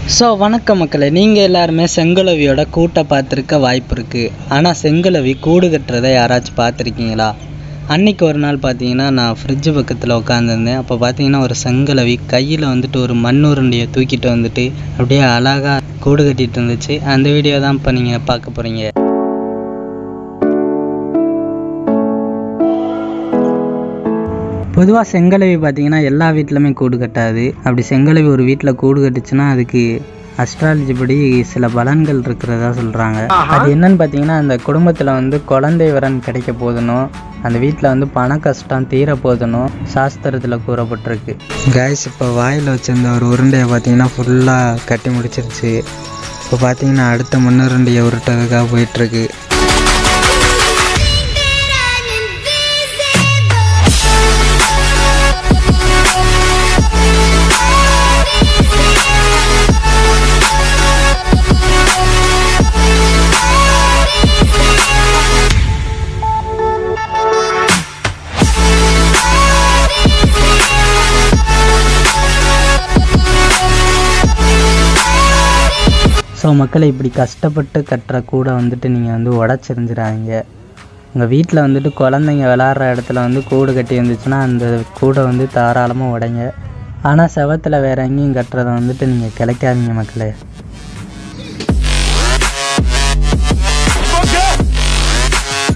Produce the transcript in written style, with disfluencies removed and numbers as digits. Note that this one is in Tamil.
வணக்கம் மக்களே, நீங்கள் எல்லாருமே செங்குளவியோட கூட்டை பார்த்துருக்க வாய்ப்பு இருக்குது. ஆனால் செங்குளவி கூடு கட்டுறதை யாராச்சும் பார்த்துருக்கீங்களா? அன்றைக்கி ஒரு நாள் பார்த்தீங்கன்னா நான் ஃப்ரிட்ஜு பக்கத்தில் உட்காந்துருந்தேன். அப்போ பார்த்தீங்கன்னா ஒரு செங்குளவி கையில் வந்துட்டு ஒரு மண்ணுருண்டையை தூக்கிட்டு வந்துட்டு அப்படியே அழகாக கூடு கட்டிகிட்டு இருந்துச்சு. அந்த வீடியோ தான் இப்போ நீங்கள் பார்க்க போகிறீங்க. பொதுவாக செங்குளவி பார்த்தீங்கன்னா எல்லா வீட்டிலுமே கூடு கட்டாது. அப்படி செங்குளவி ஒரு வீட்டில் கூடு கட்டுச்சுன்னா அதுக்கு அஸ்ட்ராலஜி படி சில பலன்கள் இருக்கிறதா சொல்கிறாங்க. அது என்னன்னு பார்த்தீங்கன்னா, அந்த குடும்பத்தில் வந்து குழந்தை வரன் கிடைக்க போதணும், அந்த வீட்டில் வந்து பண கஷ்டம் தீர போதணும் சாஸ்திரத்தில் கூறப்பட்டிருக்கு. கைஸ், இப்போ வாயில் வச்சிருந்த ஒரு உருண்டையை பார்த்தீங்கன்னா ஃபுல்லாக கட்டி முடிச்சிருச்சு. இப்போ பார்த்தீங்கன்னா அடுத்த மண்ணுருண்டையை உருட்டுறதுக்காக போயிட்டுருக்கு. மக்களை இப்படி கஷ்டப்பட்டு கட்டுற கூடை வந்துட்டு நீங்கள் வந்து உடச்சிருந்துடாதீங்க. உங்கள் வீட்டில் வந்துட்டு குழந்தைங்க விளாட்ற இடத்துல வந்து கூடு கட்டி இருந்துச்சுன்னா அந்த கூடை வந்து தாராளமாக உடைங்க. ஆனால் செவத்தில் வேறு எங்கேயும் கட்டுறதை வந்துட்டு நீங்கள் கிளைக்காதீங்க மக்களே.